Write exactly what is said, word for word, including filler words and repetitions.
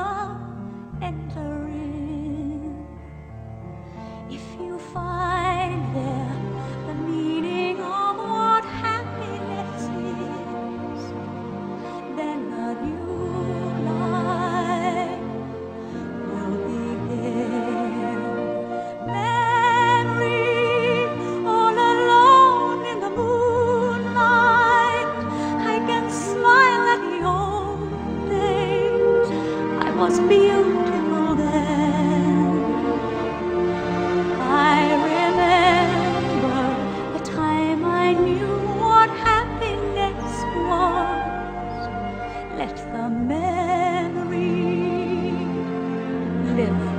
love enter in. If you find there the meaning of what happiness is, then a new life will begin. Memory, all alone in the moonlight, I can smile at the old days. I was beautiful then. I remember the time I knew what happiness was. Let the memory live